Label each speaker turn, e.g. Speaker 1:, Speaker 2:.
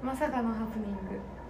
Speaker 1: まさかのハプニング。